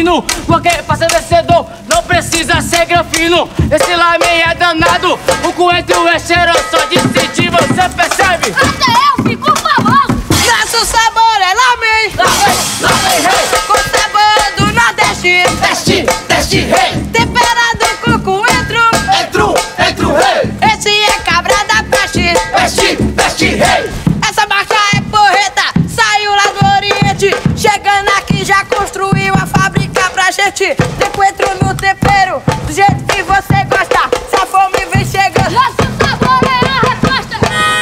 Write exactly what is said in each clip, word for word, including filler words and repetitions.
fino, porque pra ser vencedor não precisa ser granfino. Esse lamen é danado, o coentro é cheiro, só de sentir você percebe. Até eu fico famoso. Nosso sabor é lamen, Lamen, lamen rei, com sabor do Nordeste. teste, teste rei, Temperado com coentro, entro, entro rei, esse é cabra da peste. peste, peste rei. Essa marca é porreta, saiu lá do Oriente. Chegando aqui já construiu a fábrica pra gente. Tem coentro no tempero, do jeito que você gosta. Se a fome vem chegando, Nosso sabor é a resposta.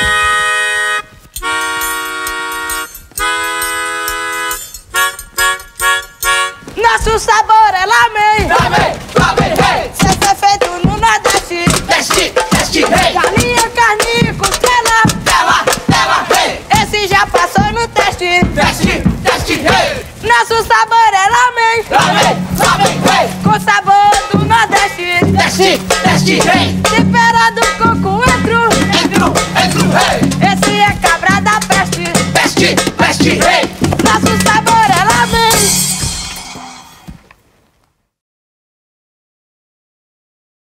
nosso sabor é lamen. Lamen, lamen rei, Cê é feito no Nordeste. teste, teste rei, Galinha, carninha, costela, tela, tela rei, esse já passou no teste. teste, teste rei, Nosso sabor é lamen, lamen, lamen rei, com sabor do Nordeste. teste, teste rei. Tempero